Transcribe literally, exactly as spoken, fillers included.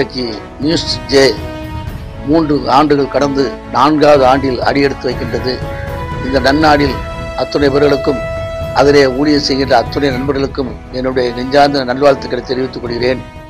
இன்றைக்கு news J மூன்று ஆண்டுகள் கடந்து நான்காவது ஆண்டில் அடியெடுத்து வைக்கின்றது. இந்த நன்னாடில் அத்துணை பேர்களுக்கும் அதிலே ஊழியர் செய்கின்ற அத்துணை நண்பர்களுக்கும் என்னுடைய நெஞ்சார்ந்த நல்வாழ்த்துக்களை தெரிவித்துக் கொள்கிறேன்.